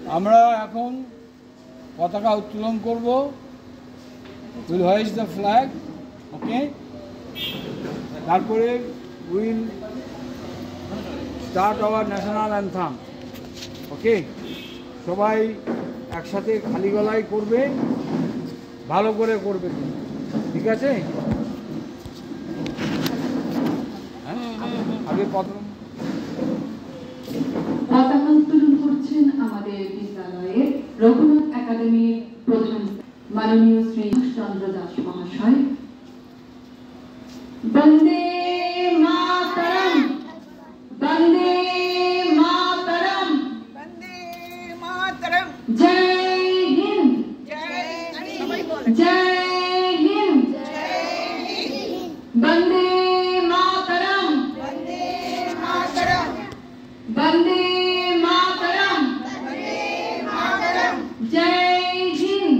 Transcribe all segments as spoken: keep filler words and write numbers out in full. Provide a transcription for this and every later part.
আমরা এখন পতাকা উত্তোলন করব। Will hoist the flag, okay. তারপরে will start our national anthem, okay. সবাই একসাথে খালি গলায় করবে, ভালো করে করবে, ঠিক আছে? আগে পতাকা উত্তোলন করছেন আমাদের বিদ্যালয়ের রঘুনাথ একাডেমির প্রধান মাননীয় শ্রী চন্দ্র দাস মহাশয়। বন্দে মাতরম, বন্দে মাতরম, বন্দে মাতরম। জয় হিন্দ, জয় হিন্দ, বন্দে মাতরম, বন্দে মাতরম, বন্দে মাতরম, জয় হিন্দ,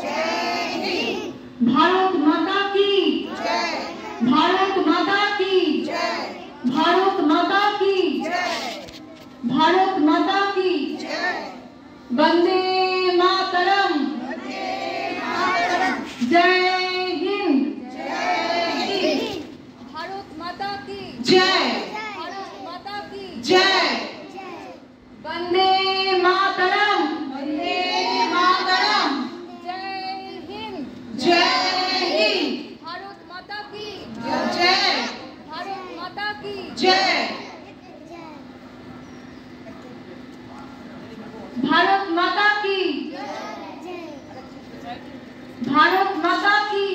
ভারত মাতা কি, ভারত মাতা কি, ভারত মাতা কি, ভারত মাতা কি, বন্দে মাতরম, জয় হিন্দ, भारत माता की জয়, भारत माता की জয়, বন্দে মাতরম, বন্দে মাতরম, जय हिंद, জয় হিন্দ, भारत माता की জয়, भारत माता की জয়, ভারত মাতা কি, ভারত মাতা কি।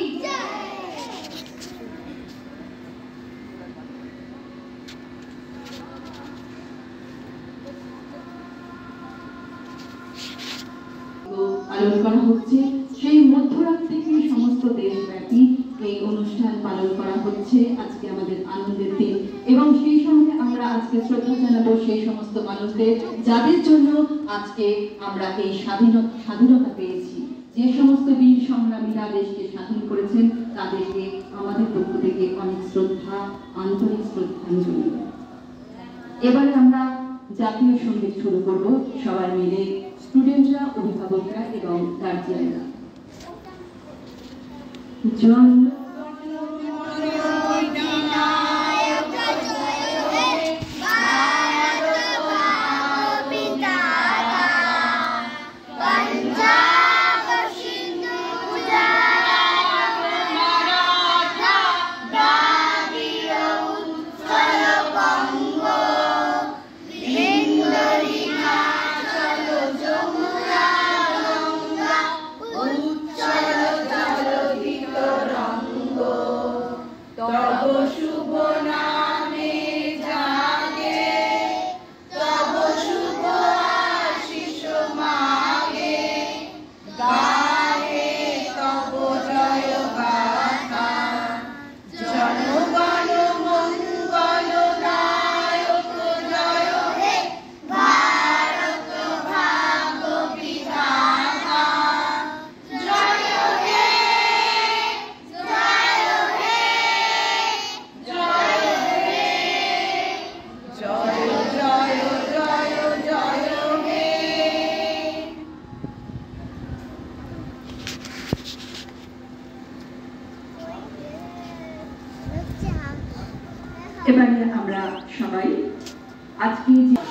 পালন করা হচ্ছে। সেই মধ্যরাত থেকে সমস্ত দেশব্যাপী এই অনুষ্ঠান পালন করা হচ্ছে। আজকে আমাদের আনন্দের দিন এবং সেই সঙ্গে আমরা আজকে শ্রদ্ধা জানাবো সেই সমস্ত মানুষদের যাদের জন্য আজকে আমরা এই স্বাধীনতা স্বাধীনতা পেয়েছি। যে সমস্ত বীর সংগ্রামীরা দেশকে স্বাধীন করেছেন তাদেরকে আমাদের পক্ষ থেকে অনেক শ্রদ্ধা, আন্তরিক শ্রদ্ধাঞ্জলি। এবারে আমরা জাতীয় সঙ্গীত শুরু করব, সবাই মিলে স্টুডেন্টরা, অভিভাবকরা এবং গার্জিয়ানরা। জন এবারে আমরা সবাই আজকে